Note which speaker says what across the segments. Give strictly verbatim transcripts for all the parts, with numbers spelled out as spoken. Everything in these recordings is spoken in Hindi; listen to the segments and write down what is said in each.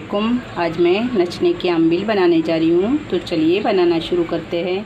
Speaker 1: वालेकुम। आज मैं नचने की अम्बिल बनाने जा रही हूँ, तो चलिए बनाना शुरू करते हैं।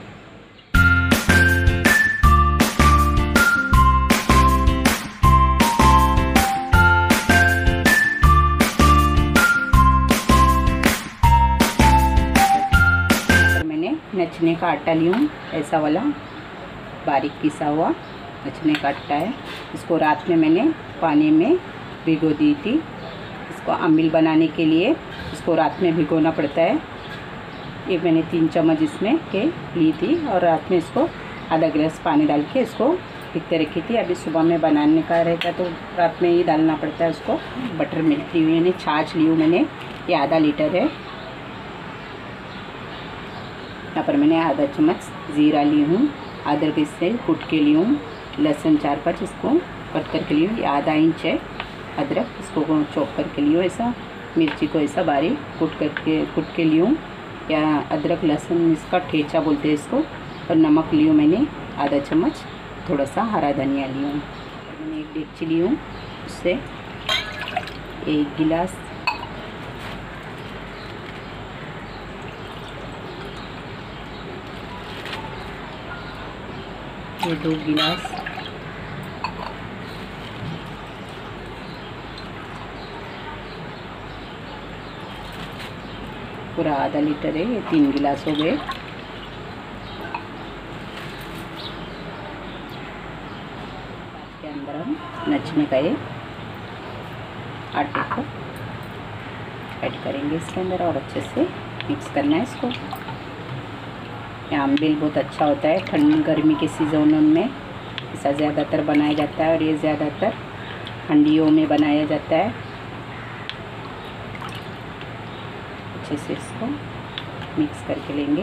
Speaker 1: मैंने नचने का आटा ली हूँ, ऐसा वाला बारीक पिसा हुआ नचने का आटा है। इसको रात में मैंने पानी में भिगो दी थी। इसको अम्बिल बनाने के लिए इसको रात में भिगोना पड़ता है। ये मैंने तीन चम्मच इसमें के ली थी और रात में इसको आधा गिलास पानी डाल के इसको भिगते रखी थी। अभी सुबह में बनाने का रहता तो रात में ही डालना पड़ता है उसको। बटर मिल्क ली हुई मैंने, छाछ ली हूँ मैंने, ये आधा लीटर है। यहाँ पर मैंने आधा चम्मच ज़ीरा ली हूँ, अदरक इससे कूट के ली हूँ, लहसुन चार पाँच इसको कट करके ली हूँ, ये आधा इंच है अदरक, इसको चॉप करके लियो ऐसा। मिर्ची को ऐसा बारीक कूट करके कूट के लियो, या अदरक लहसुन इसका ठेचा बोलते हैं इसको। और नमक लियो मैंने आधा चम्मच, थोड़ा सा हरा धनिया लियो। मैंने एक डेगची ली हूँ, उससे एक गिलास ये दो गिलास पूरा आधा लीटर है, ये तीन गिलास हो गए। इसके अंदर हम नचने का ये आटे को ऐड करेंगे इसके अंदर और अच्छे से मिक्स करना है इसको। ये अम्बिल बहुत अच्छा होता है ठंड गर्मी के सीज़न में, ऐसा ज़्यादातर बनाया जाता है और ये ज़्यादातर ठंडियों में बनाया जाता है। अच्छे से इसको मिक्स करके लेंगे।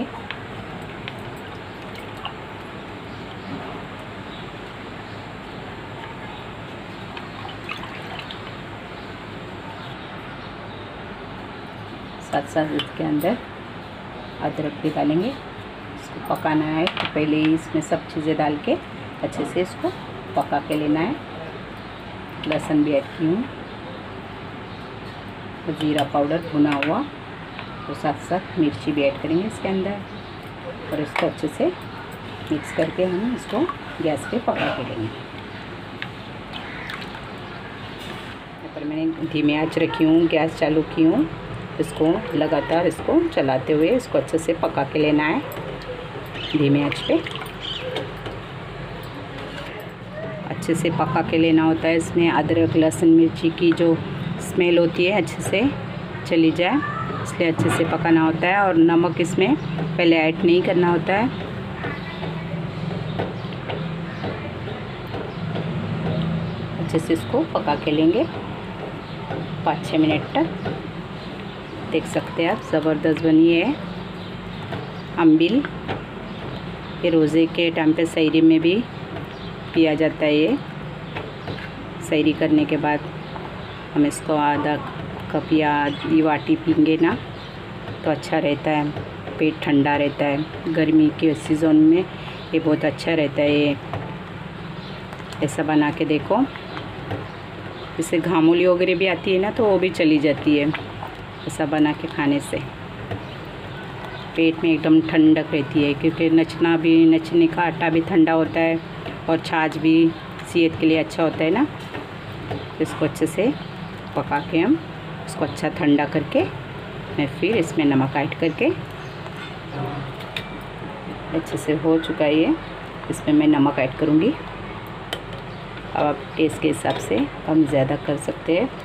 Speaker 1: साथ साथ इसके अंदर अदरक भी डालेंगे। इसको पकाना है तो पहले ही इसमें सब चीज़ें डाल के अच्छे से इसको पका के लेना है। लहसुन भी ऐड की हूँ, जीरा पाउडर भुना हुआ, तो साथ साथ मिर्ची भी ऐड करेंगे इसके अंदर और इसको अच्छे से मिक्स करके हम इसको गैस पे पका के लेंगे। यहाँ पर मैंने धीमी आंच रखी हूँ, गैस चालू की हूँ। इसको लगातार इसको चलाते हुए इसको अच्छे से पका के लेना है धीमी आंच पे। अच्छे से पका के लेना होता है। इसमें अदरक लहसुन मिर्ची की जो स्मेल होती है अच्छे से चली जाए, इसलिए अच्छे से पकाना होता है। और नमक इसमें पहले ऐड नहीं करना होता है। अच्छे से इसको पका के लेंगे पाँच छः मिनट तक। देख सकते हैं आप, ज़बरदस्त बनी है अम्बिल। ये रोज़े के टाइम पे सहरी में भी पिया जाता है। ये सहरी करने के बाद हम इसको आधा कप या आधी वाटी पीएंगे ना तो अच्छा रहता है, पेट ठंडा रहता है। गर्मी के सीज़न में ये बहुत अच्छा रहता है। ये ऐसा बना के देखो, इससे घामोली वगैरह भी आती है ना तो वो भी चली जाती है। ऐसा बना के खाने से पेट में एकदम ठंडक रहती है, क्योंकि नचना भी नचने का आटा भी ठंडा होता है और छाछ भी सेहत के लिए अच्छा होता है ना। इसको अच्छे से पका के हम इसको अच्छा ठंडा करके मैं फिर इसमें नमक ऐड करके अच्छे से हो चुका है ये, इसमें मैं नमक ऐड करूँगी। अब आप टेस्ट के हिसाब से कम ज़्यादा कर सकते हैं।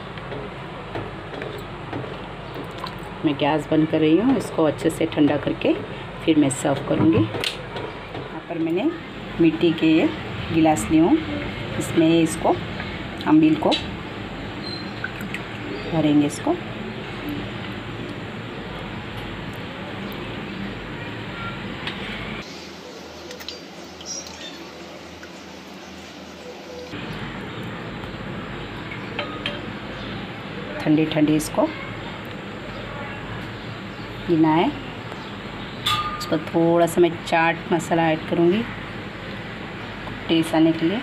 Speaker 1: मैं गैस बंद कर रही हूँ, इसको अच्छे से ठंडा करके फिर मैं सर्व करूँगी। यहाँ पर मैंने मिट्टी के गिलास ली हूँ, इसमें इसको अम्बिल को भरेंगे। इसको ठंडी ठंडी इसको पीना है। उस पर थोड़ा सा मैं चाट मसाला ऐड करूँगी टेस्ट आने के लिए।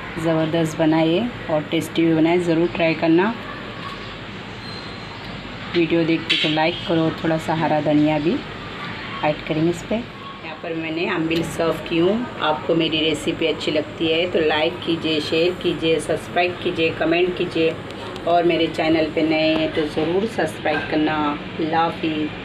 Speaker 1: ज़बरदस्त बनाए और टेस्टी भी बनाए, ज़रूर ट्राई करना। वीडियो देखते तो लाइक करो, थोड़ा सा हरा धनिया भी ऐड करेंगे इस पर। यहाँ पर मैंने अम्बिल सर्व की हूँ। आपको मेरी रेसिपी अच्छी लगती है तो लाइक कीजिए, शेयर कीजिए, सब्सक्राइब कीजिए, कमेंट कीजिए और मेरे चैनल पे नए हैं तो ज़रूर सब्सक्राइब करना। अल्लाह हाफ़िज़।